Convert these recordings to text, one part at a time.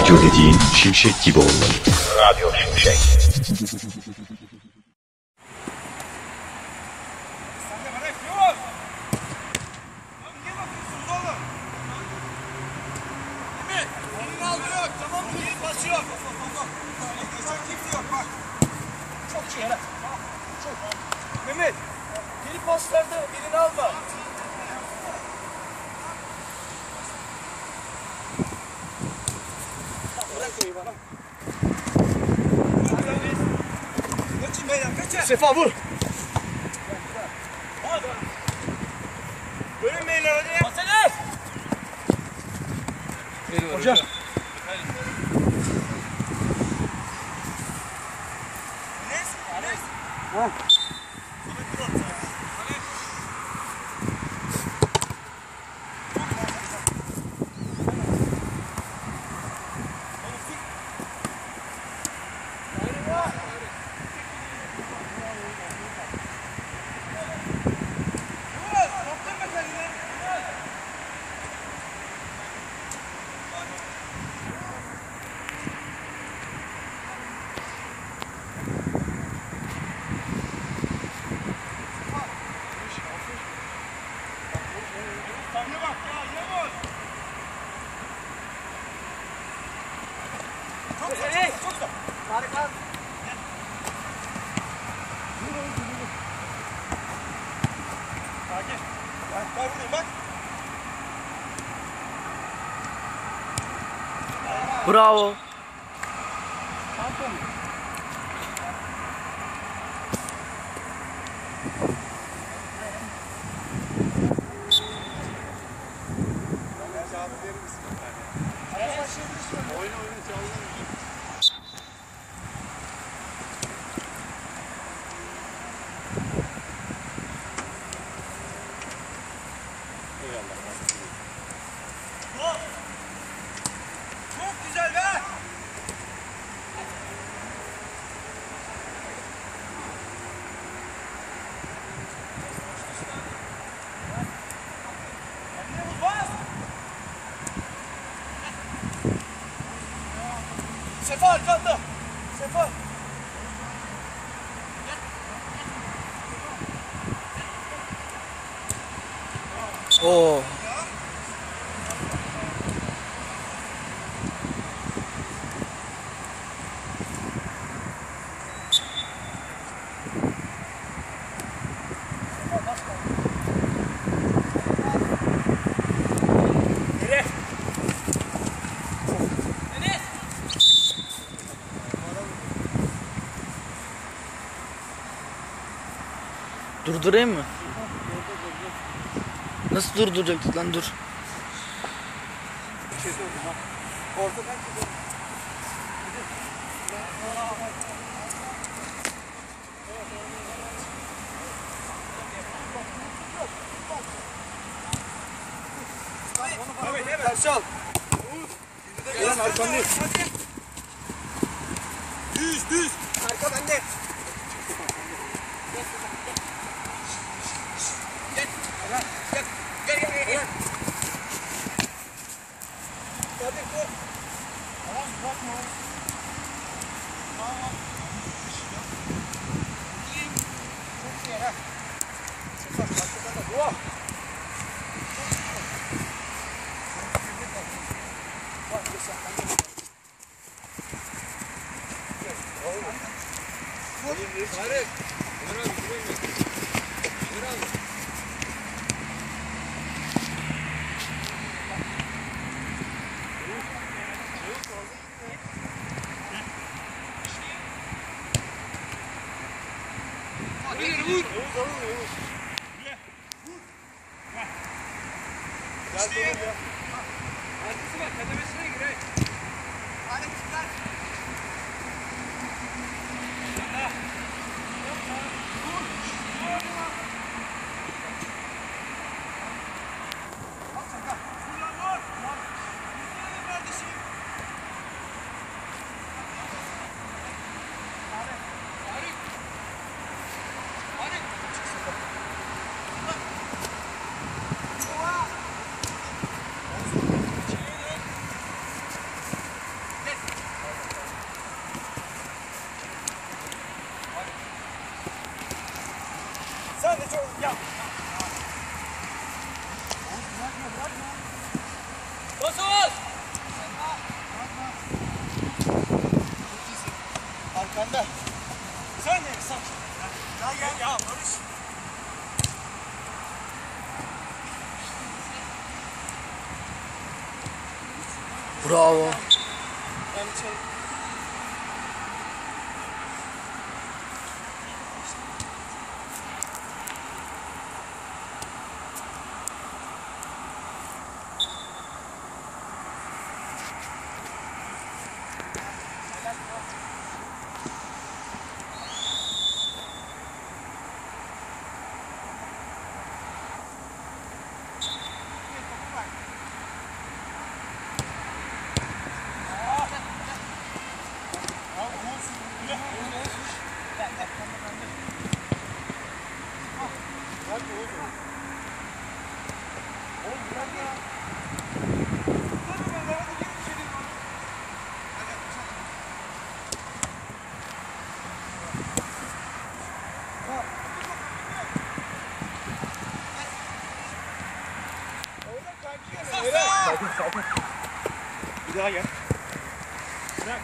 Radyo dediğin şimşek gibi olmalı. Radyo Şimşek. Mehmet, geri paslarda elini alma. Kaçın beyler, kaçın. Sefa vur. Bölün beyler hadi. Basene. Hocam. Enes. Ha. Harika. Bak. Bravo. Çok güzel be. Sefa arkanda. Sefa. Oo. Durdurayım mı? Nasıl durduracaktık lan, dur. Ters al. Ulan arkan değil. Düz. Arka bende. Gel. Hadi dur. Tamam bırakma. Tamam. Çok iyi ha. Çok arkada da. Bak sen. Hayır. Vur. Gel ya. Arkası var, kademesine gir. Hadi çıkar. Bravo. Sakin. Bir daha gel. Bırak.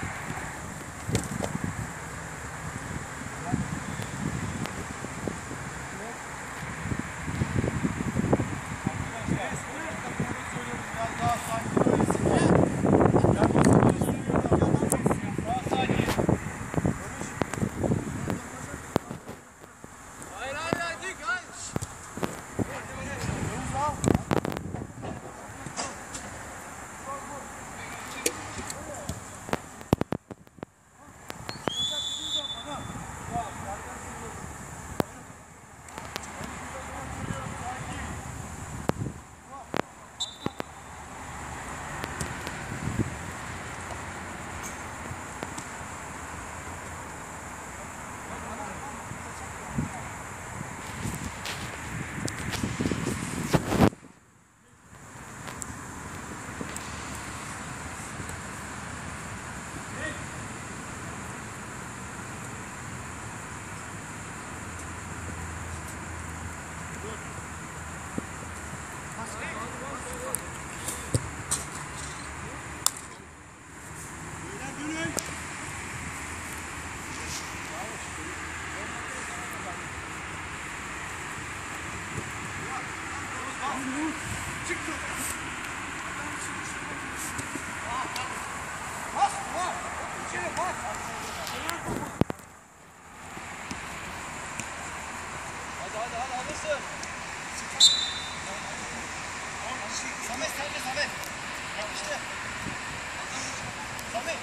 Hadi alırsın. Samet sen de Samet. Bak işte. Samet.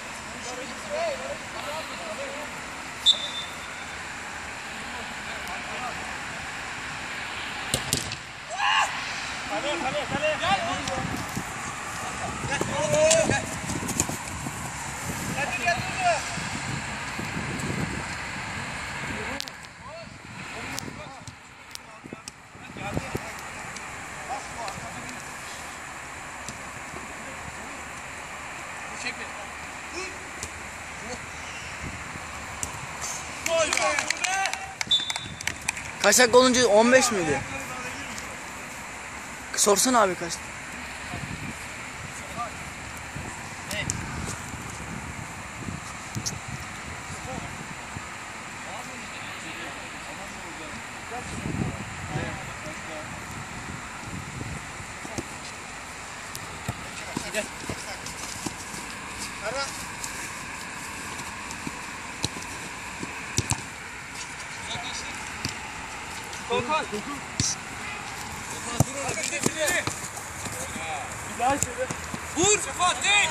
Kale. Gel. Gel. Çekme. Kaç dakika olunca 15 miydi? Sorsana abi kaç. Korkan. Bir daha şöyle. Vur. Sefa değil.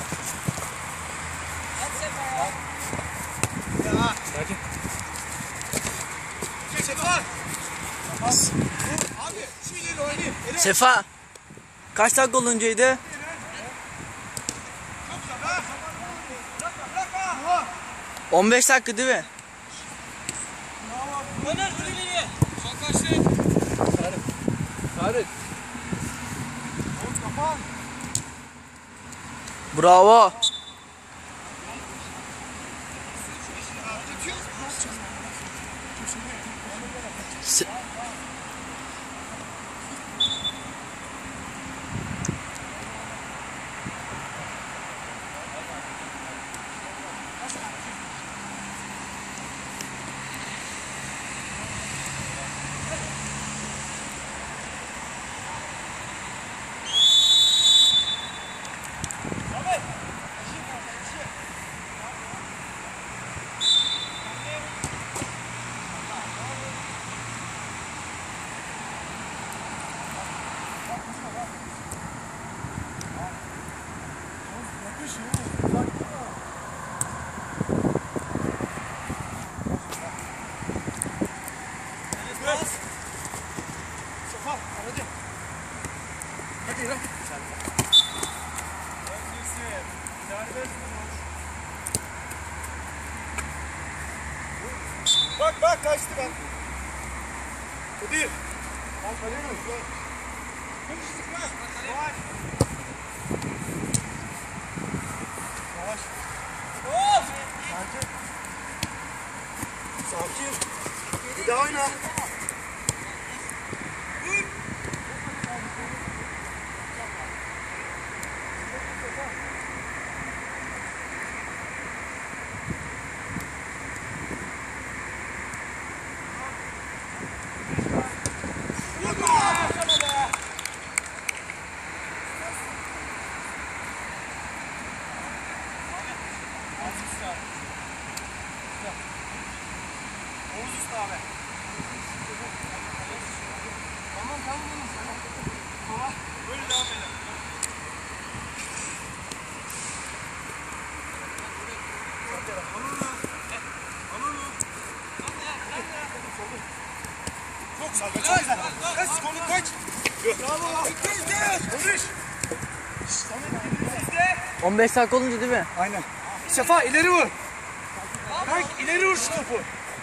At Sefa. Ya. Sakin. Sefa. Abi şu ileri oynayayım. Sefa. Kaç dakika oluncaydı? 15 dakika değil mi? Öner dur ileriye. Son karşı. Tarık. Kapan. Bravo. ben. Kadir. Al kaleye mi? Konuş sıkma. Yavaş. Yavaş. Of! Sakin. Sakin. Bir daha oyna. Oğuz Usta abi. Tamam oğlum. Tamam. Böyle devam edelim. Çok güzel. Çok güzel. Kaç konu kaç. Bravo. Konuş. 15 dakika olunca değil mi? Aynen. Sefa ileri vur. Kank ileri vur şu topu.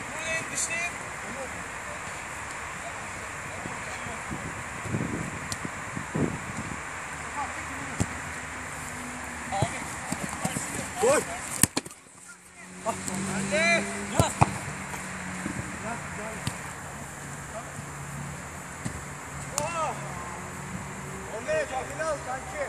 Gol. Hadi. Oley, kafile al kanki.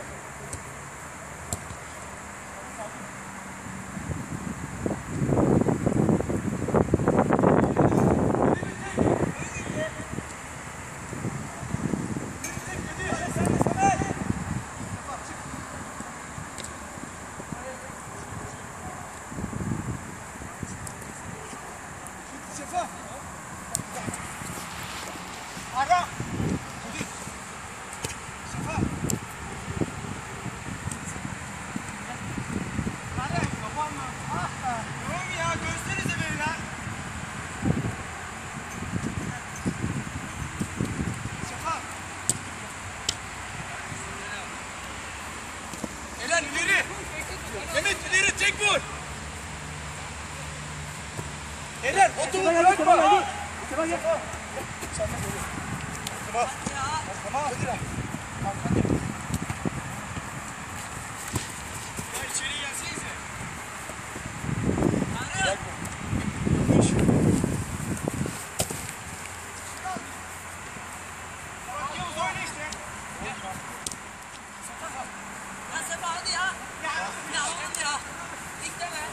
Sefa. Ara. Sefa. Ara. Kapanma. Ah be. Tamam ya, gösterize beni lan. Sefa. Elen ileri. Mehmet ileri, tek vur. Elen o topu bırakma. Tamam. Tamam. Tamam. Ya içeri gelsenize. Bak Yavuz oyna işte. Ya Sefa hadi ya. Ya oğlum ya. İkleme.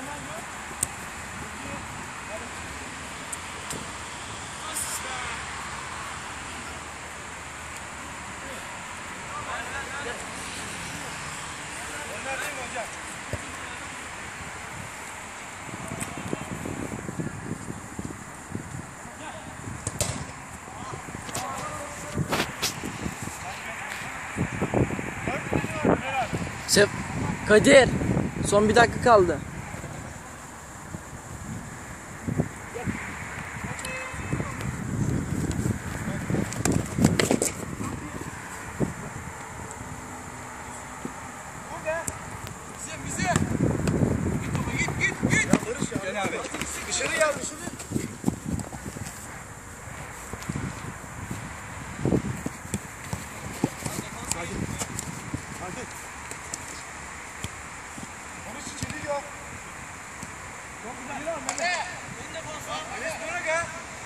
Ömer değil mi hocam? Sef Kadir. Son bir dakika kaldı. Bize. Git baba, git. Ya Barış ya. Gel abi. Dışarı gel, dışarı. Hadi. Barış içeri yok. Çok güzel. Hadi. Önde konsa. Enes bırak ha.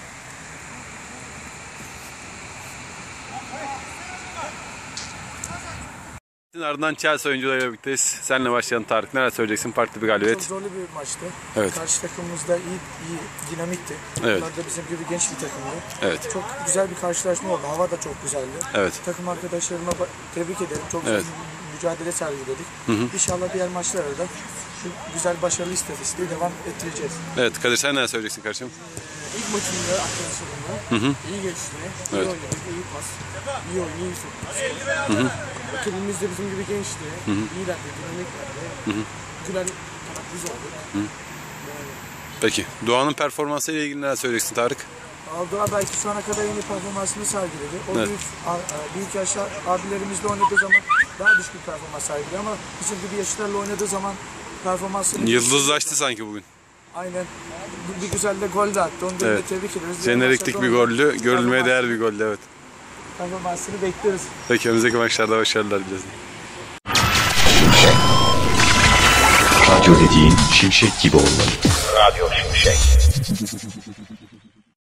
Ardından Chelsea oyuncularıyla birlikteyiz. Seninle başlayalım Tarık. Neler söyleyeceksin? Farklı bir galibiyet. Çok zorlu bir maçtı. Evet. Karşı takımımız da iyi dinamikti. Evet. Onlar da bizim gibi genç bir takımdı. Evet. Çok güzel bir karşılaşma oldu. Hava da çok güzeldi. Evet. Takım arkadaşlarıma tebrik ederim. Çok güzel Evet. bir mücadele sergiledik. İnşallah diğer maçlarda da şu güzel başarılı istatistiği devam ettireceğiz. Evet. Kadir sen neler söyleyeceksin kardeşim? İlk maçımda arkadaşlarımla iyi gelişme, iyi Evet. oynadık, iyi pas, iyi oyun, iyi skor. Rakibimiz de bizim gibi gençti. İyilerdi, dinamiklerdi. Gülen taraf biz olduk. Peki. Doğan'ın performansı ile ilgili neler söyleyeceksin Tarık? Aldoğa belki şu ana kadar en iyi performansını sergiledi. O Evet. büyük yaşlı abilerimizle oynadığı zaman daha düşük bir performans sergiledi ama bizim gibi yaşlılarla oynadığı zaman performansını... Yıldızlaştı sanki bugün. Aynen. Bir güzel de gol de attı. Onu da Evet. tebrik ediyoruz. Jeneriklik bir goldü. Görülmeye değer bir goldü, evet. Performansını bekliyoruz. Peki önümüzdeki maçlarda başarılar dileriz. Radyo dediğin şimşek gibi olmalı. Radyo Şimşek.